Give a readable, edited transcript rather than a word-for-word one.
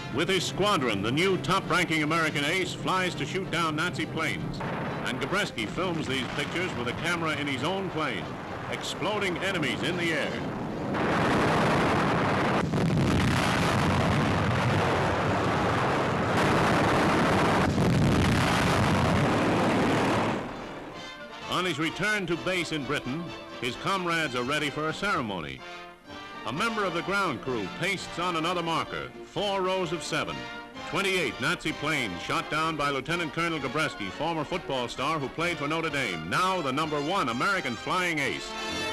With his squadron, the new top-ranking American ace flies to shoot down Nazi planes. And Gabreski films these pictures with a camera in his own plane, exploding enemies in the air. On his return to base in Britain, his comrades are ready for a ceremony. A member of the ground crew pastes on another marker, 4 rows of 7. 28 Nazi planes shot down by Lieutenant Colonel Gabreski, former football star who played for Notre Dame, now the #1 American flying ace.